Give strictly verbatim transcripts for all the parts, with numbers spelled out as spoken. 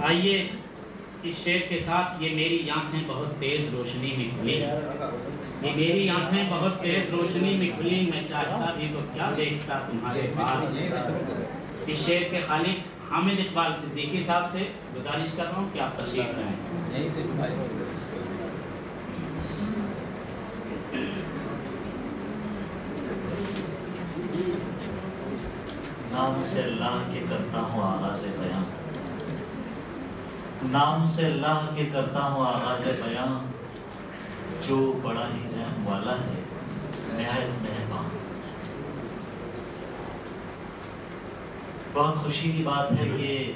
آئیے اس شعر کے ساتھ یہ میری آنکھیں بہت تیز روشنی میں کھلی، یہ میری آنکھیں بہت تیز روشنی میں کھلی، میں چاہتا بھی تو کیا دیکھتا تمہارے پاس۔ اس شعر کے خالق حامد اقبال صدیقی صاحب سے گزارش کر رہا ہوں کہ آپ تشریف لائیں۔ نام سے اللہ کے کرتا ہوں آغاز بیان، نام سے اللہ کے کرتا ہوں آغاز بیان، جو بڑا ہی رحم والا ہے نہایت مہربان۔ بہت خوشی کی بات ہے کہ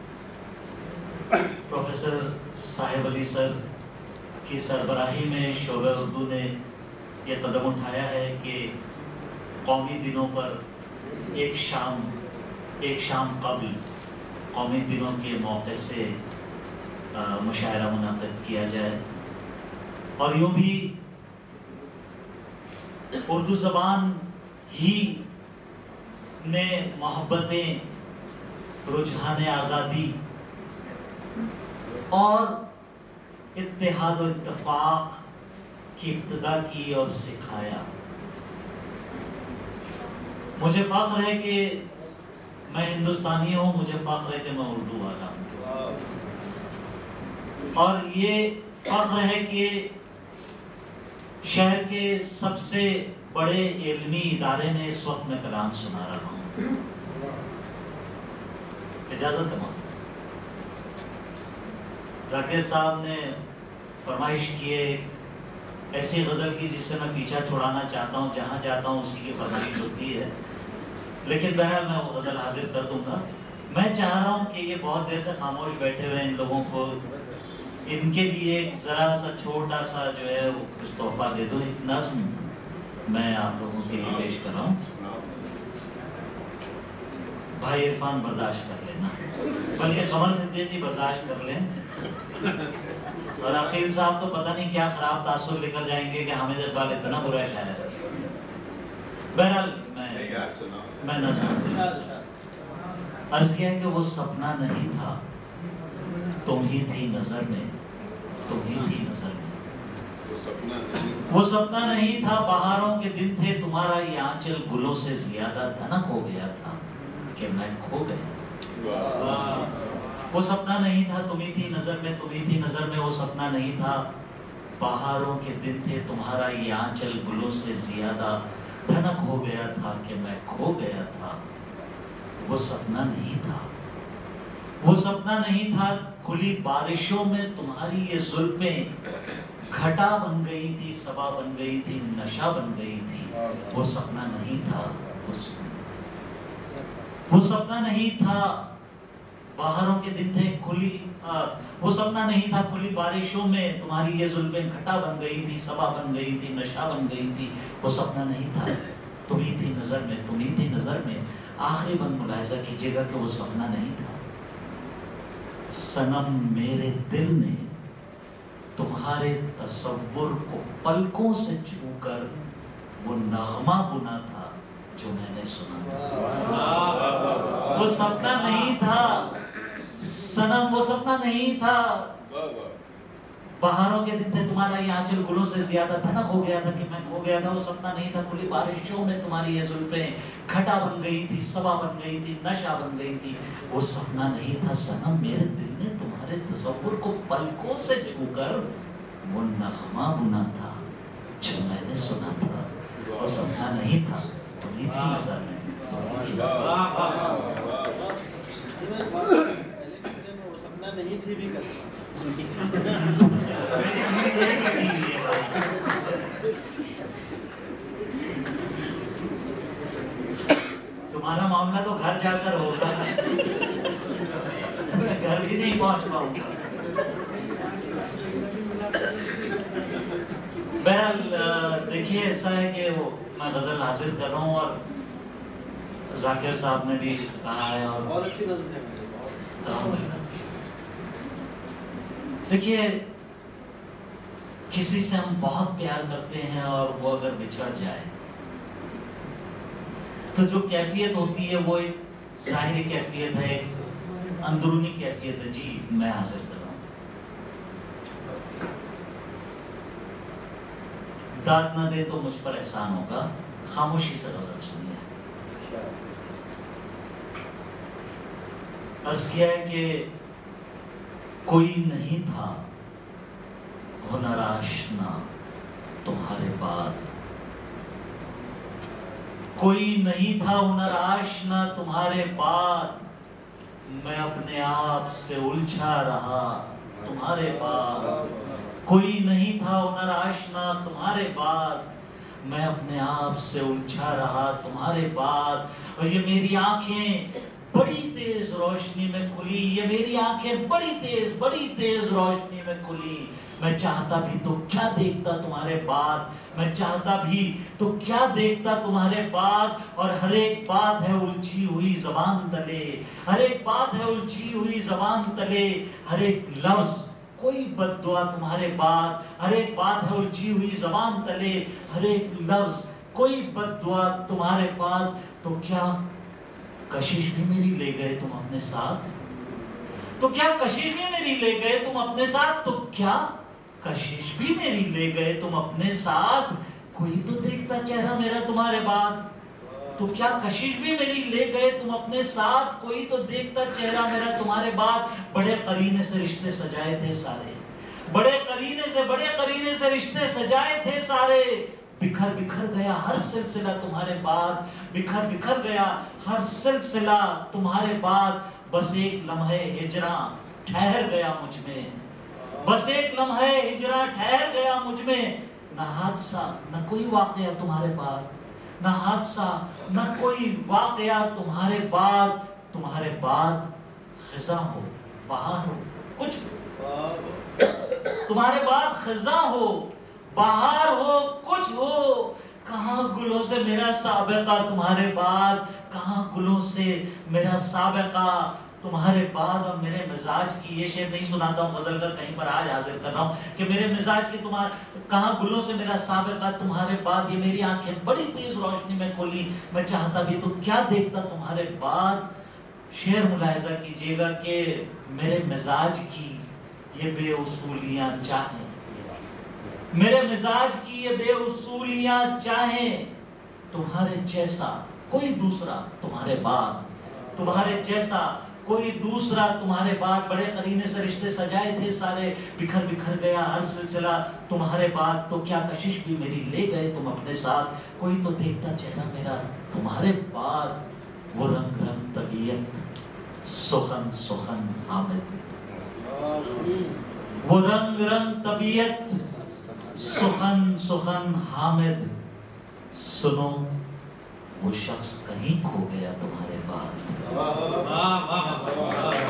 پروفیسر صاحب علی سر کی سربراہی میں شعبہ اردو نے یہ قدم اٹھایا ہے کہ قومی دنوں پر ایک شام ایک شام قبل قومی دنوں کے موقع سے مشاعرہ منعقد کیا جائے، اور یوں بھی اردو زبان ہی نے محبتیں، رجحان آزادی اور اتحاد و اتفاق کی ابتدا کی اور سکھایا۔ مجھے فخر ہے کہ میں ہندوستانی ہوں، مجھے فخر ہے کہ میں اردو والا ہوں، اور یہ فخر ہے کہ شہر کے سب سے بڑے علمی ادارے میں اس وقت میں کلام سنا رہا ہوں۔ اجازت دو۔ ذاکر صاحب نے فرمائش کی ہے ایسی غزل کی جس سے میں پیچھا چھوڑانا چاہتا ہوں، جہاں جاتا ہوں اسی کی فرمائش ہوتی ہے، لیکن بہرحال میں وہ غزل حاضر کر دوں گا۔ میں چاہ رہا ہوں کہ یہ بہت دیر سے خاموش بیٹھے ہوئے ان لوگوں کو، ان کے لیے ایک ذرا سا چھوٹا سا جو ہے وہ کچھ تحفہ دے دو، ایک نظم میں آپ لوگوں کے لیے پیش کر رہا ہوں۔ بھائی عرفان برداشت کر لینا، بلکہ قمر صدیقی برداشت کر لیں، اور عقیل صاحب تو پتہ نہیں کیا خراب تاثر لے کر جائیں گے کہ حامد اقبال اتنا برا شاعر ہے۔ بہرحال میں میں نظم سے عرض کیا کہ وہ سپنا نہیں تھا، تم ہی تھی نظر میں، تم ہی تھی نظر میں۔ وہ سپنا نہیں تھا، بہاروں کے دن تھے، تمہارا یہ آنچل گلوں سے زیادہ دھنک ہو گیا تھا کہ میں کھو گیا۔ وہ سپنا نہیں تھا، تم ہی تھی نظر میں، تم ہی تھی نظر میں۔ وہ سپنا نہیں تھا، بہاروں کے دن تھے، تمہارا یہ آنچل گلوں سے زیادہ دھنک ہو گیا تھا کہ میں کھو گیا تھا۔ وہ سپنا نہیں تھا، وہ سپنا نہیں تھا، کھلی بارشوں میں تمہاری یہ زلفیں گھٹا بن گئی تھی، صبا بن گئی تھی، نشہ بن گئی تھی۔ وہ سپنا نہیں تھا، وہ سپنا نہیں تھا، بہاروں کے دن تھے، کھلی وہ سپنا نہیں تھا، کھلی بارشوں میں تمہاری یہ زلفیں گھٹا بن گئی تھی، صبا بن گئی تھی، نشہ بن گئی تھی۔ وہ سپنا نہیں تھا، تم ہی تھی نظر میں، تم ہی تھی نظر میں۔ آخری بند ملاحظہ کیجئے گا کہ وہ سپنا نہیں تھا۔ صنم میرے دل نے تمہارے تصور کو پلکوں سے چھو کر وہ نغمہ بنا تھا جو میں نے سنا تھا۔ وہ سپنا نہیں تھا صنم، وہ سپنا نہیں تھا، بہاروں کے دن تھے، تمہارا یہ آنچل گلوں سے زیادہ دھنک ہو گیا تھا کہ میں کھو گیا تھا۔ وہ سپنا نہیں تھا، کھلی بارشوں میں تمہاری یہ زلفیں گھٹا بن گئی تھی، صبا بن گئی تھی، نشہ بن گئی تھی۔ وہ سپنا نہیں تھا صنم، میرے دل نے تمہارے تصور کو پلکوں سے چھو کر وہ نغمہ بنا تھا جو میں نے سنا تھا۔ وہ سپنا نہیں تھا، تم ہی تھی نظر میں۔ نہیں تھی بھی تمہارا معاملہ تو گھر جا کر ہوگا، میں گھر بھی نہیں پہنچ پاؤں گا۔ بہرحال دیکھیے ایسا ہے کہ وہ میں غزل حاصل کر رہا ہوں، اور ذاکر صاحب نے بھی کہا ہے، اور بہت اچھی نظم ہے۔ دیکھیے کسی سے ہم بہت پیار کرتے ہیں اور وہ اگر بچھڑ جائے تو جو کیفیت ہوتی ہے وہ ایک ظاہری کیفیت ہے، اندرونی کیفیت ہے. جی میں حاصل کر رہا ہوں. داد نہ دے تو مجھ پر احسان ہوگا، خاموشی سے غزل سنیے. عرض کیا ہے کہ کوئی نہیں تھا ہنر آشنا تمہارے بعد، کوئی نہیں تھا ہنر آشنا تمہارے بعد، میں اپنے آپ سے الجھا رہا تمہارے بعد. کوئی نہیں تھا ہنر آشنا تمہارے بعد، میں اپنے آپ سے الجھا رہا تمہارے بعد. اور یہ میری آنکھیں بڑی تیز روشنی میں کھلی، یہ میری آنکھیں بڑی تیز بڑی تیز روشنی میں کھلی. میں چاہتا بھی تو کیا دیکھتا تمہارے بعد، میں چاہتا بھی تو کیا دیکھتا تمہارے بعد. اور ہر ایک بات ہے الجھی ہوئی زبان تلے، ہر ایک بات ہے الجھی ہوئی زبان تلے. ہر ایک لفظ کوئی بد دعا تمہارے بعد، ہر ایک بات ہے الجھی ہوئی زبان تلے. ہر ایک لفظ کوئی بد دعا تمہارے بعد. تو کیا کشش بھی میری لے گئے تم اپنے ساتھ، تو کیا کشش بھی میری لے گئے تم اپنے ساتھ، تو کیا کشش بھی میری لے گئے تم اپنے ساتھ. کوئی تو دیکھتا چہرہ میرا تمہارے بعد، تو کیا کشش بھی میری لے گئے تم اپنے ساتھ. کوئی تو دیکھتا چہرہ میرا تمہارے بعد. بڑے قرینے سے رشتے سجائے تھے سارے، بڑے قرینے سے بڑے قرینے سے رشتے سجائے تھے سارے. بکھر بکھر گیا ہر سلسلہ تمہارے بعد، بکھر بکھر گیا ہر سلسلہ تمہارے بعد. بس ایک لمحے ہجراں ٹھہر گیا مجھ میں، بس ایک لمحے ہجراں ٹھہر گیا مجھ میں. نہ حادثہ نہ کوئی واقعہ تمہارے بعد، نہ حادثہ نہ کوئی واقعہ تمہارے بعد. تمہارے بعد خزاں ہو بہار ہو کچھ، تمہارے بعد خزاں ہو بہار ہو کچھ ہو. کہاں گلوں سے میرا سابقہ تمہارے بعد، کہاں گلوں سے میرا سابقہ تمہارے بعد. اور میرے مزاج کی یہ شعر نہیں سناتا ہوں غزل کا، کہیں پر آج حاضر کر رہا ہوں کہ میرے مزاج کی تمہارے کہاں گلوں سے میرا سابقہ تمہارے بعد. یہ میری آنکھیں بڑی تیز روشنی میں کھلی، میں چاہتا بھی تو کیا دیکھتا تمہارے بعد. شعر ملاحظہ کیجئے گا کہ میرے مزاج کی یہ بے اصولیاں چاہیں، میرے مزاج کی یہ بے اصولیاں چاہیں. تمہارے جیسا کوئی دوسرا تمہارے بعد، تمہارے جیسا کوئی دوسرا تمہارے بعد. بڑے قرینے سے رشتے سجائے تھے سارے، بکھر بکھر گیا ہر سلسلہ تمہارے بعد. تو کیا کشش بھی میری لے گئے تم اپنے ساتھ. کوئی تو دیکھتا چہرہ میرا تمہارے بعد. وہ رنگ رنگ طبیعت سخن سخن حامد، وہ رنگ رنگ طبیعت سخن سخن حامد. سنو وہ شخص کہیں کھو گیا تمہارے بعد.